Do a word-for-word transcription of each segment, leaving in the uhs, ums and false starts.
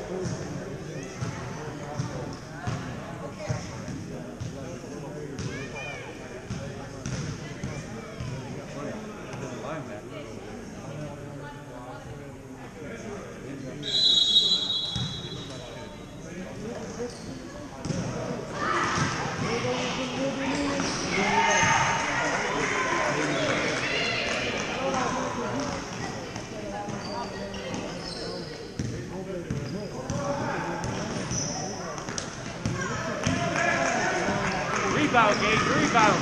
Rebound, Gage, rebound.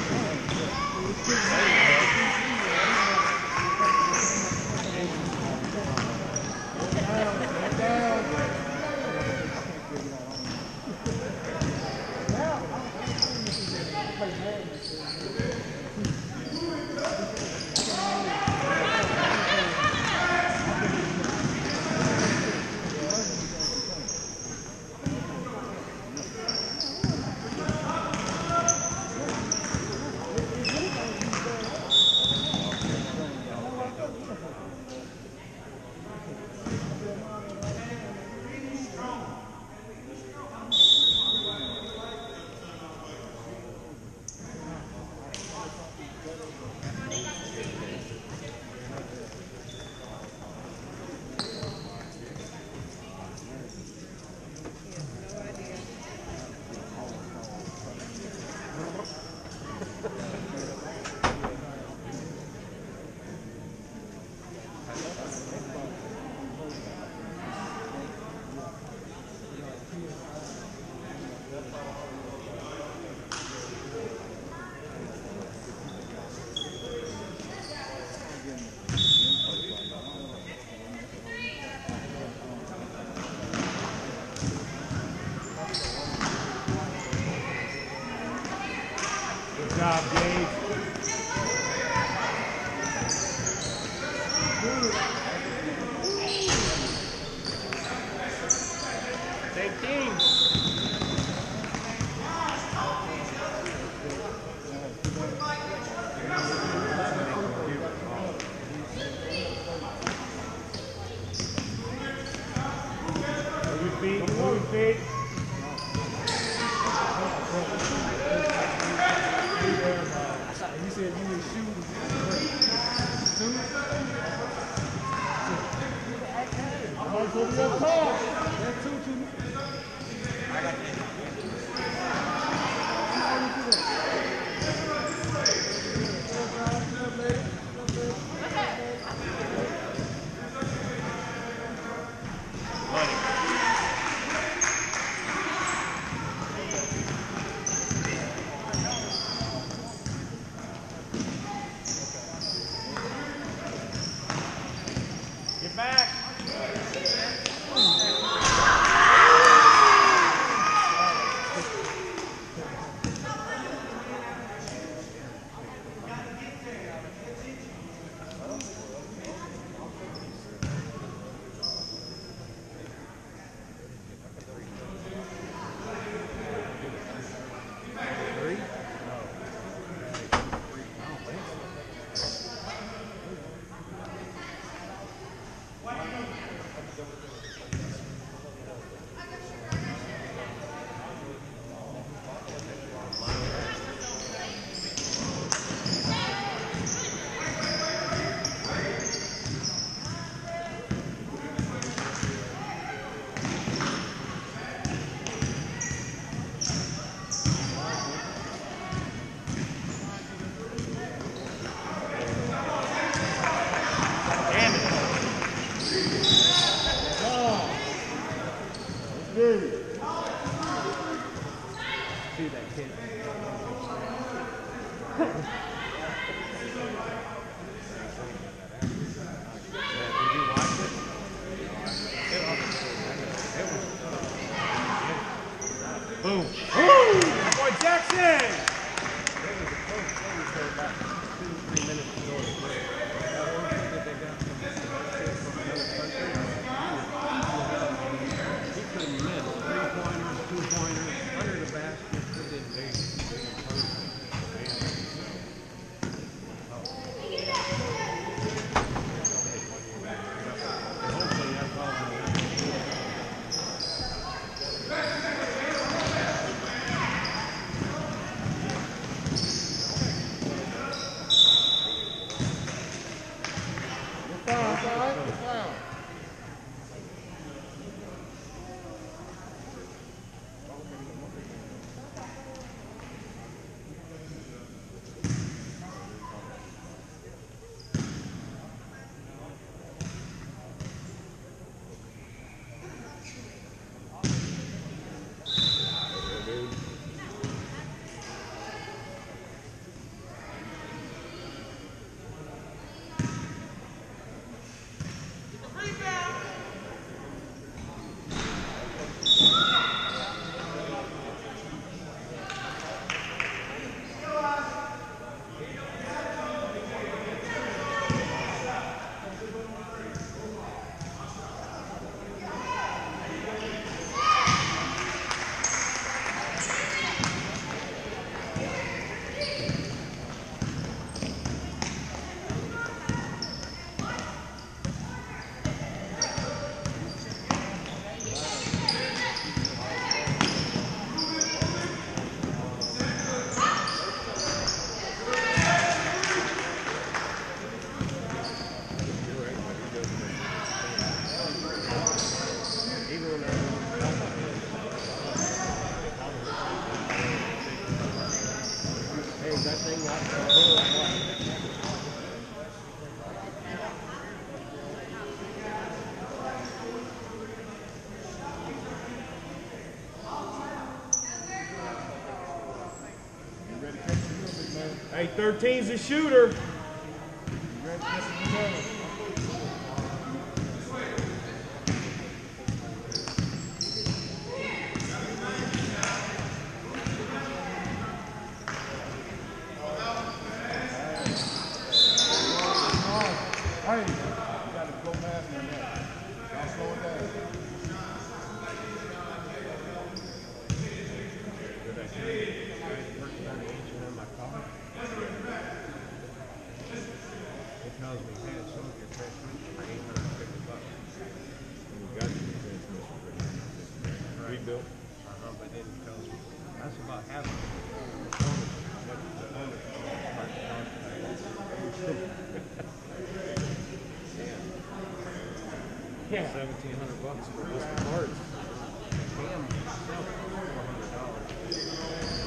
Good job, Gage. Same team. Move your feet, move your feet. You said you need shoes. Shoes? I'm going to go to your car. That's two to me. I got that. Get back. See that kid. Did you watch it? Boom. Woo! That boy Jackson! Three minutes to go to play. He couldn't miss. Three-pointers, two-pointers, under the basket. He did big, big improvement. Hopefully that's all. Hey, thirteen's the shooter. You ready to get some together? Hey, you got to go faster than that. Y'all slow it down. Because we had some of your transmission for eight hundred fifty bucks. And we got your transmission for eight hundred fifty bucks. Rebuilt. Uh-huh, but then because that's about half of it. What the owner yeah. Seventeen hundred bucks for just the parts. Cam himself four hundred dollars.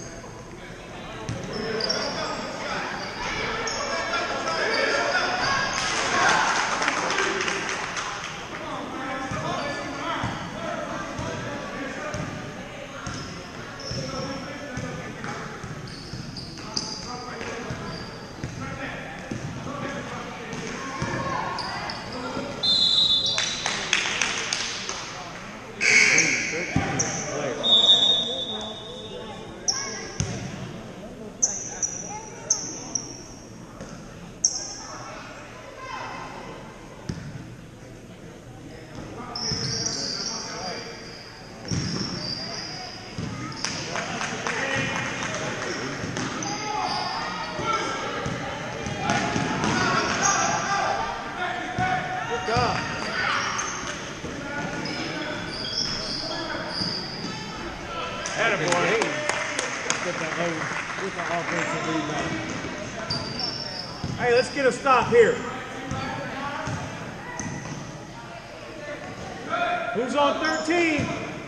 Hey, let's get a stop here. Who's on thirteen?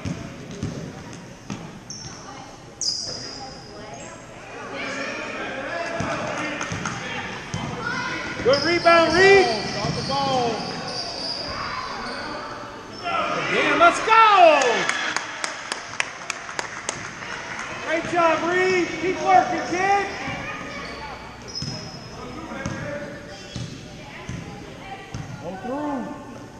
Good rebound, Reed. Stop the ball. Again, let's go. Great job, Reed. Keep working, kid. Go through.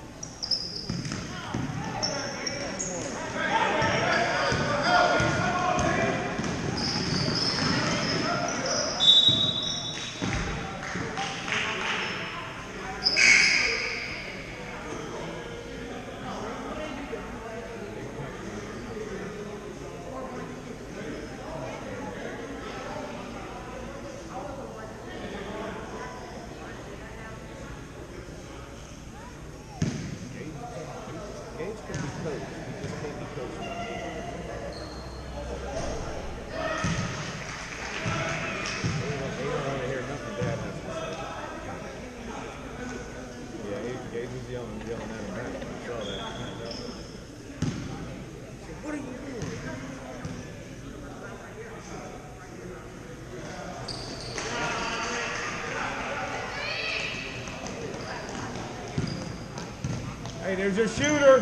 Hey, there's your shooter.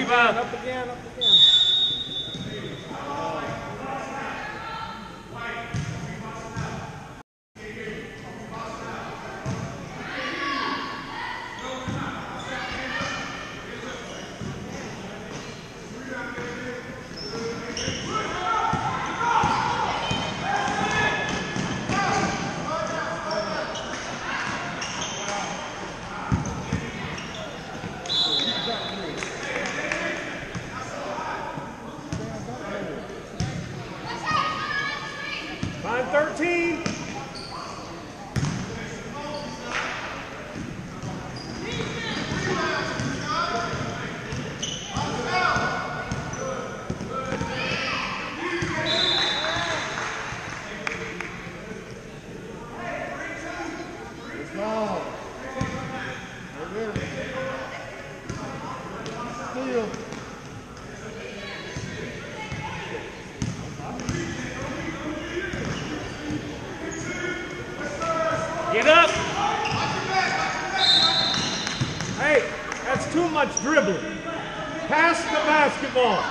again, up again, up again. thirteen. Let's go. Steal. Get up! Hey, that's too much dribbling. Pass the basketball.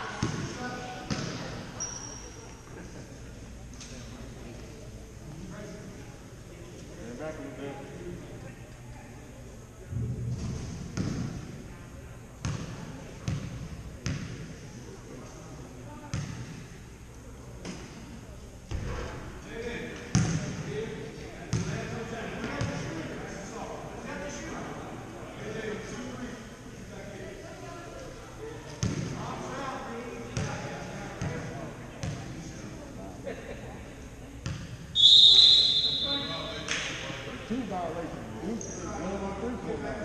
Two violations. Deuce is one on three for now.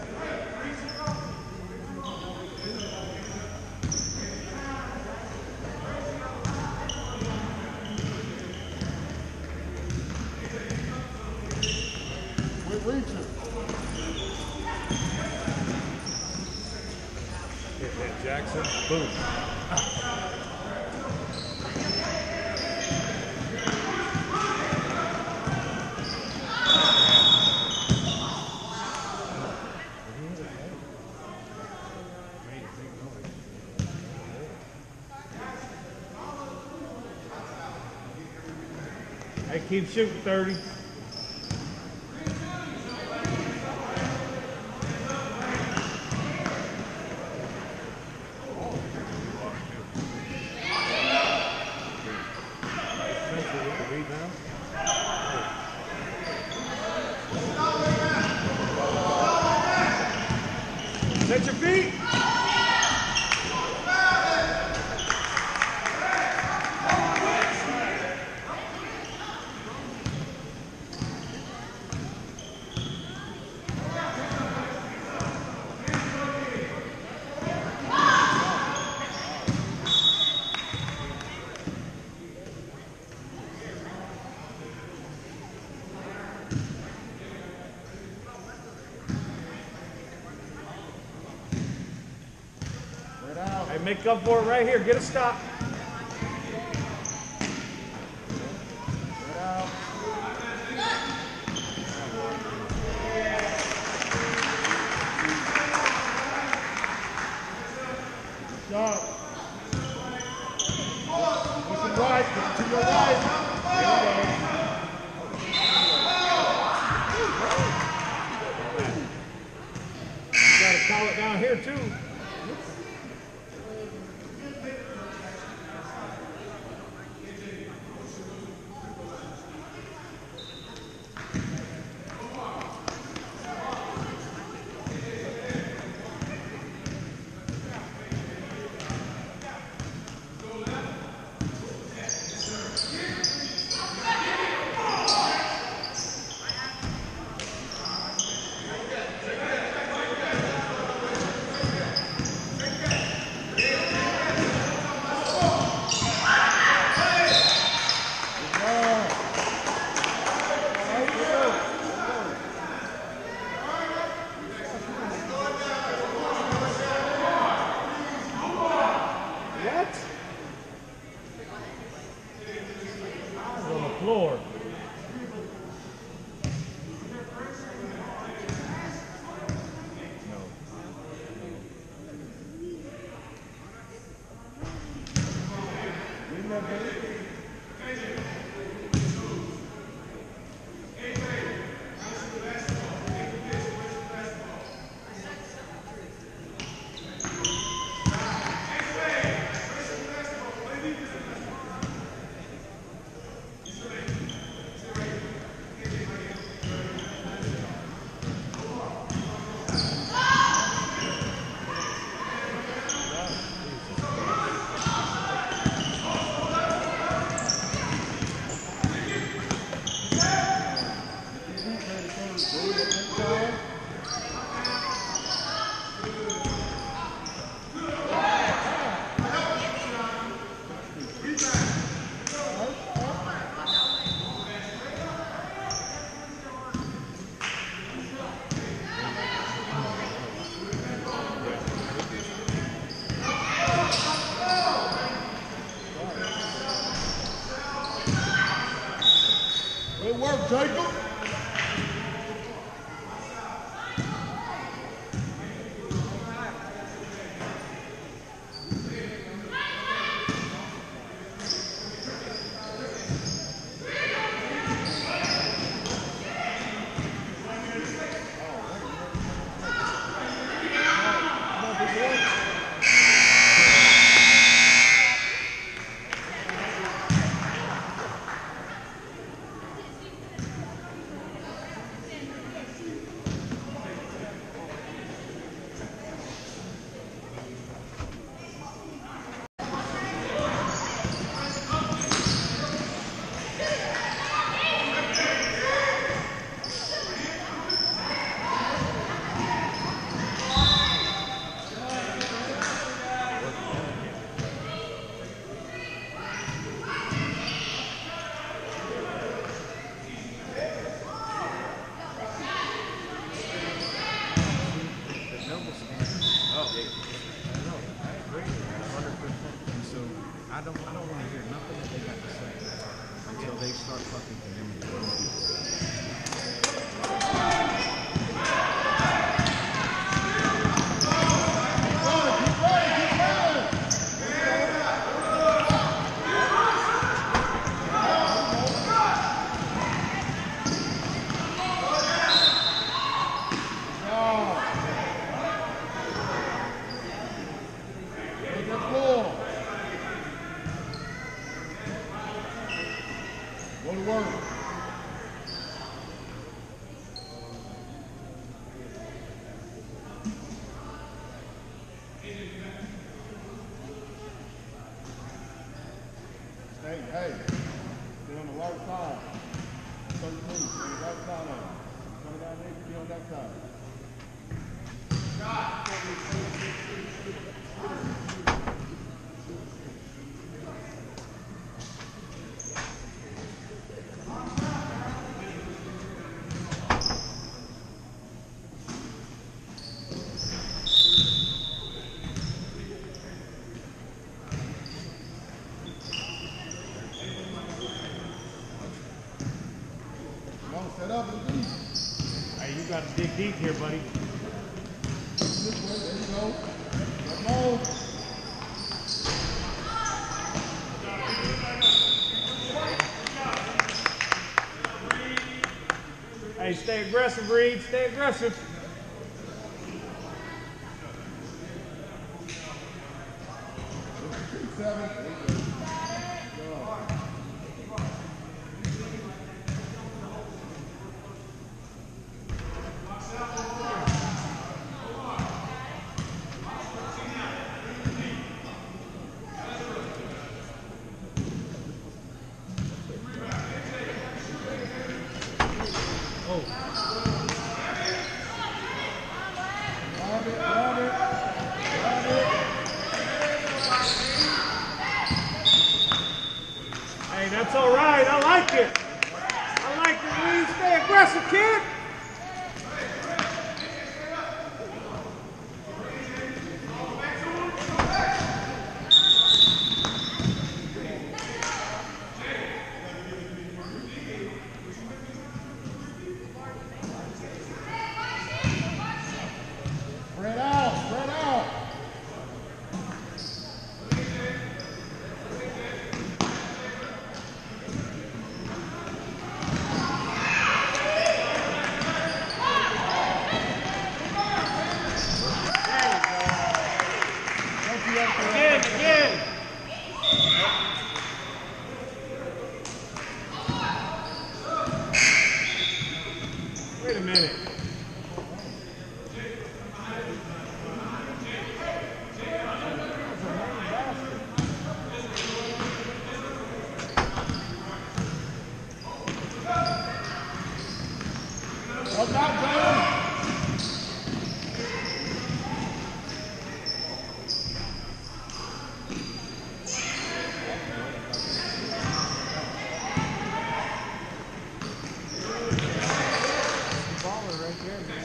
We're reaching. Hit that Jackson. Boom. Hey, keep shooting thirty. Set your feet. Hey, make up for it right here. Get a stop. Shot. Looking right, to your right. There you go. You gotta call it down here too. Good work, Jacob. I don't, I don't want to hear nothing that they got to say until they start fucking condemning their own Go to work. Hey, hey, stay on the right side. thirteen, stay on the right side of it. Coming down there, be on that side. Set up and deep. Hey, you got to dig deep here, buddy. This way, there you go. Come on. Hey, stay aggressive, Reed. Stay aggressive. Seven. Hey, that's all right. I like it. I like it, Reed. Stay aggressive, kid. Spread out, spread out. Again, again. Wait a minute. Up out, Joe. Baller right there, man.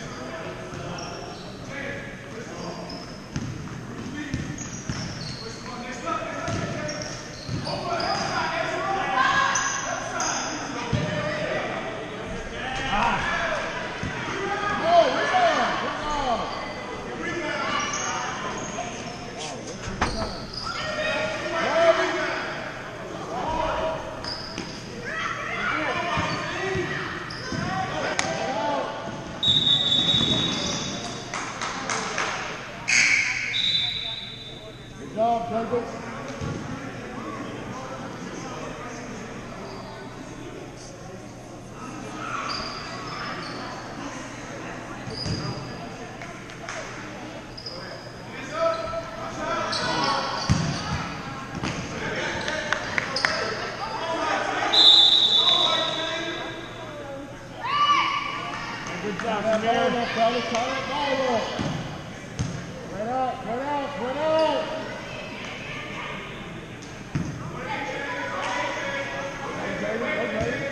Good job, that ball up, fellas. Tie that ball up. Spread out, spread out, spread out. Okay, okay.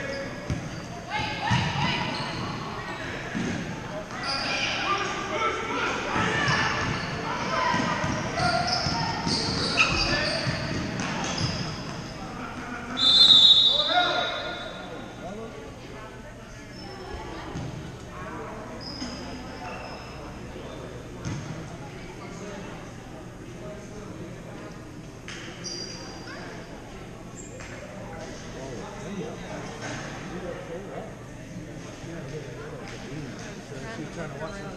Trying to watch it.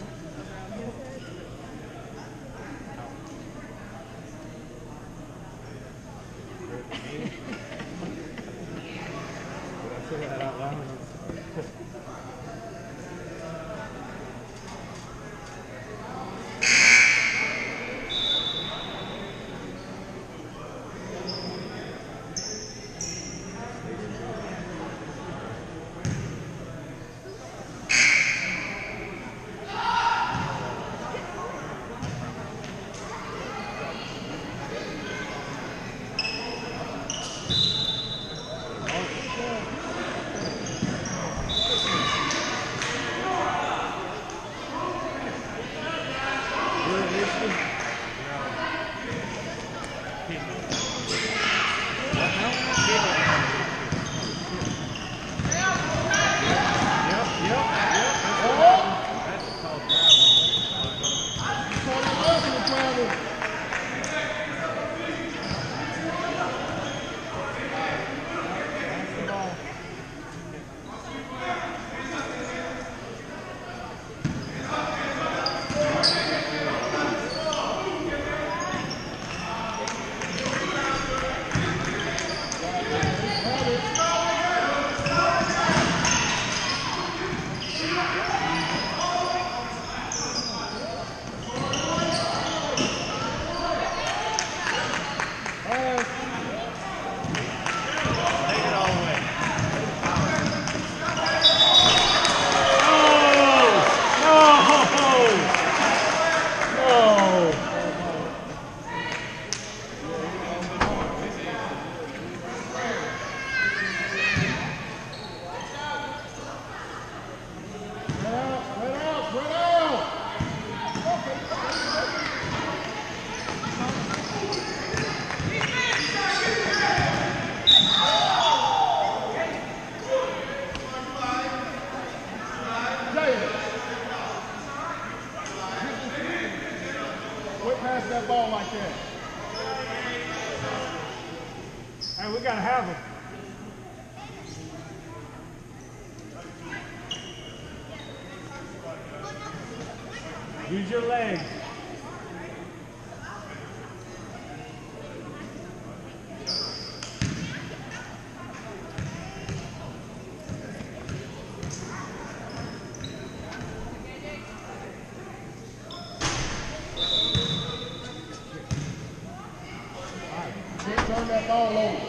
Did I say that out loud? I'm sorry. Pass that ball like that. Hey, we gotta have him. Use your legs. Turn that ball over.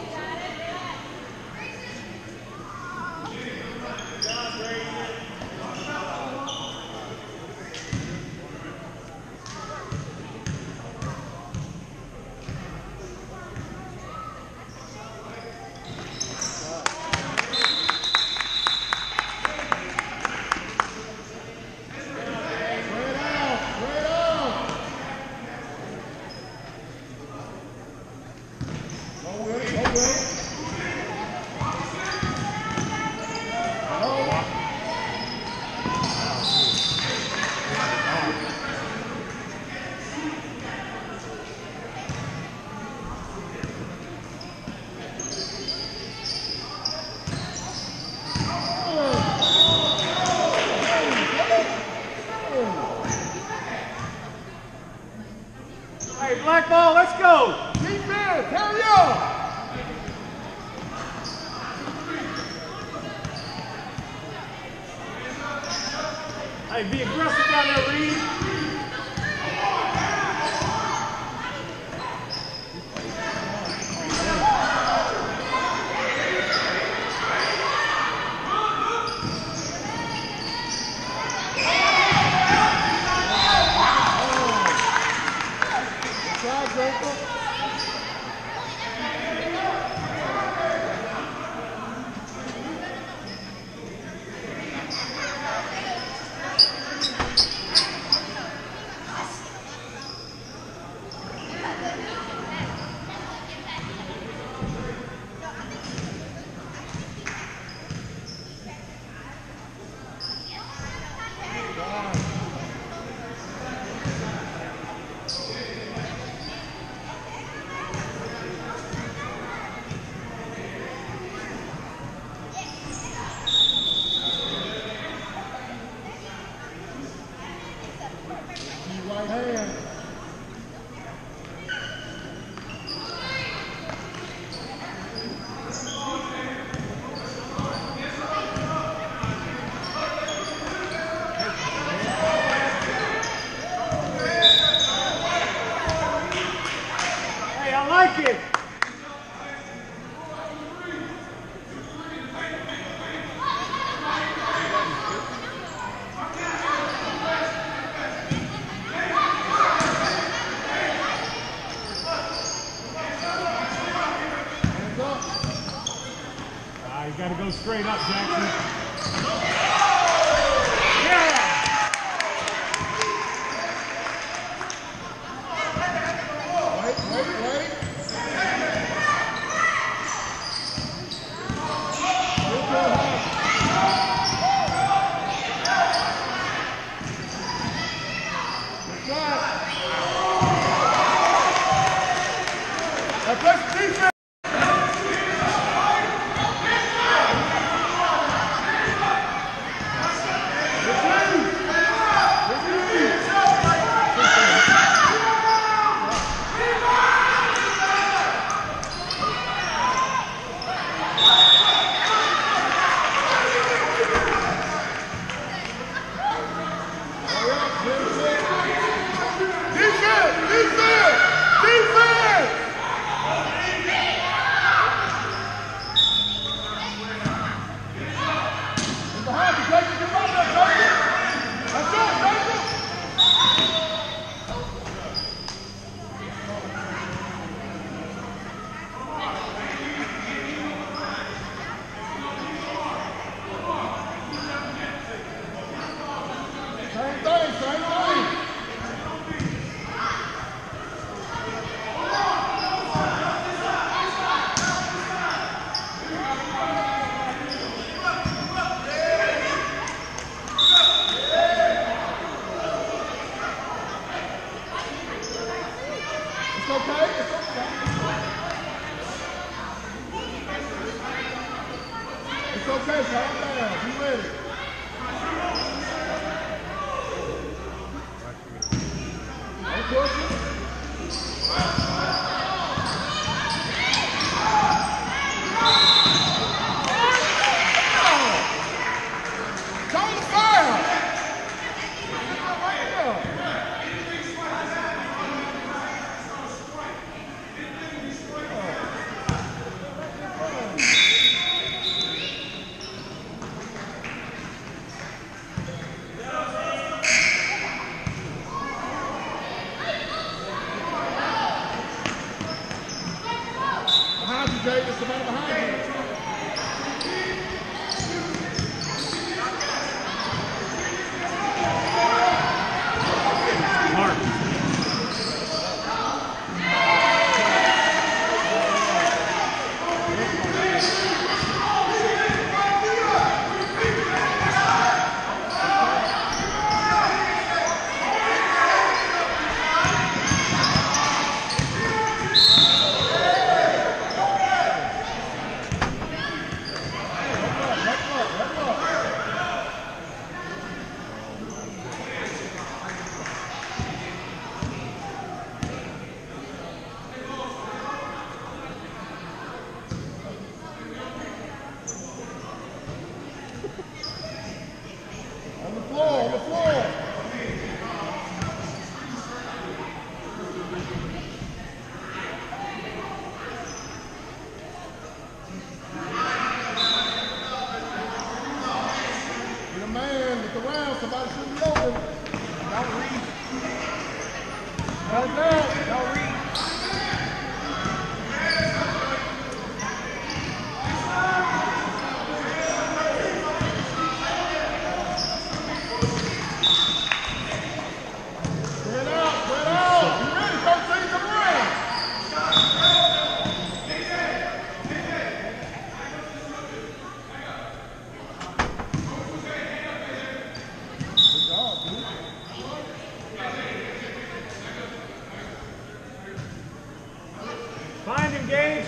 Hey, black ball, let's go. Defense, hurry up. Hey, be aggressive down there, Reed. straight up, Jackson. Yeah! Wait, wait, wait. Good job, Hodge. Good shot. Now press the defense. Okay, calm down. Be ready. Don't push it. Call the fire. Right there. Jay, there's somebody behind you. Mark. On the floor, on the floor. Get a man, look around, somebody should be open. Don't read. Don't go, don't read. Find engage.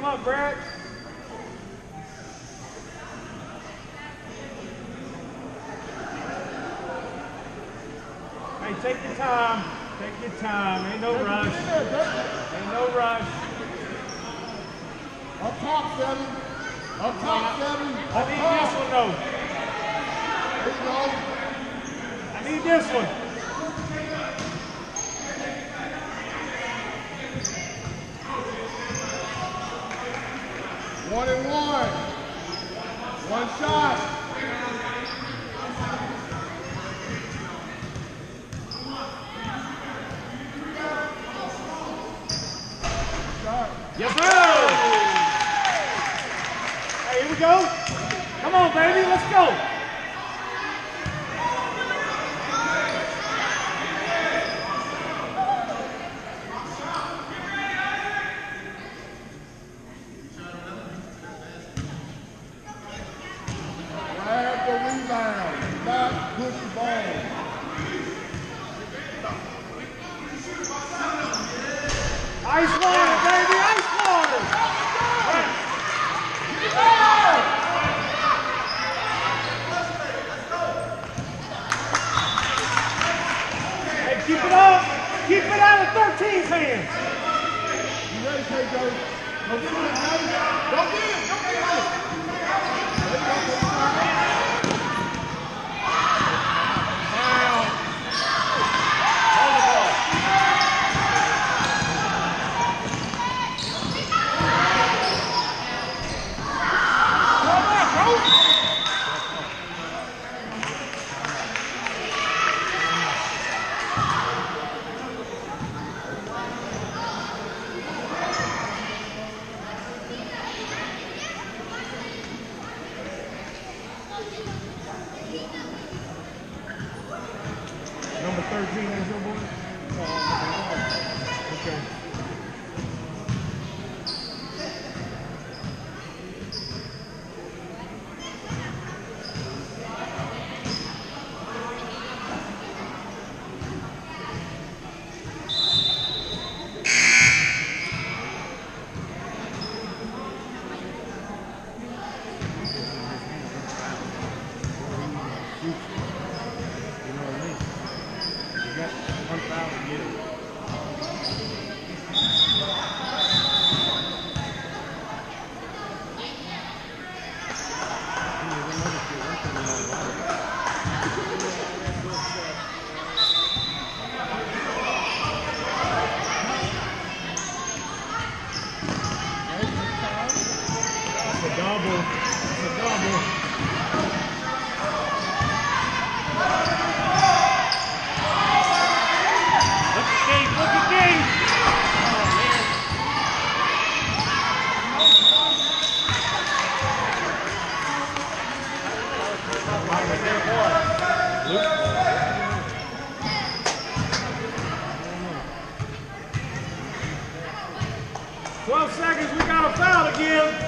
Come on, Brad. Hey, take your time. Take your time. Ain't no rush. Ain't no rush. Up top, seven. Up top, seven. I Up need top. this one, though. There you go. I need this one. One and one. One shot. Shot. Yes, sir. Hey, here we go. Come on, baby. Let's go. Grab the rebound. Not push the ball. Ice water, baby. Ice water. Hey, keep it up. Keep it out of thirteen's hands. You ready, K J? Go get it, baby. Go get it. Go get it. There you go, Down. Hold the ball. Come on, bro. Number thirteen is your boy? Okay. You know what I mean? You got one foul to get it. That's a double. That's a double. Look at Gabe, look at Gabe! Oh, man. Right there, boy. Luke. Twelve seconds, we got a foul again.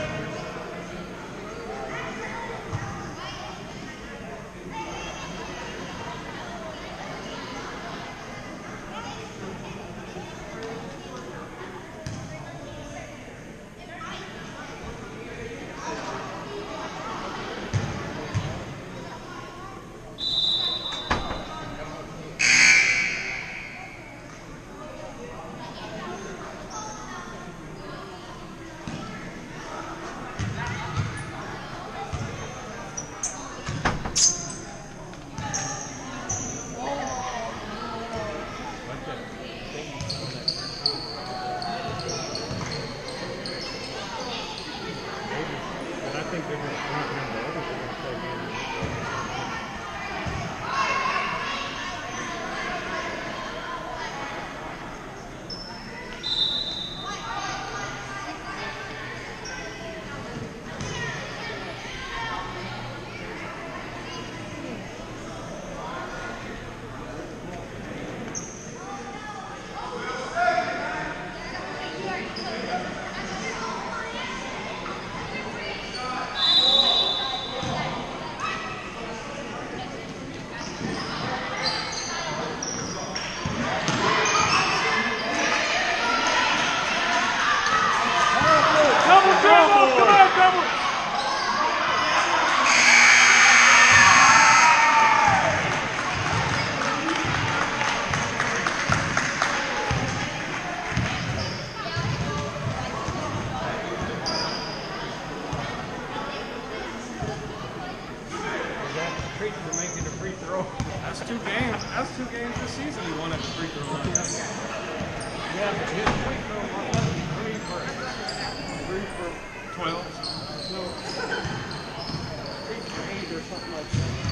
treat for making a free throw. That's two games. That's two games this season he won at the free throw line. Yeah, but his free throw was three for Three for twelve. no, three for eight or something like that.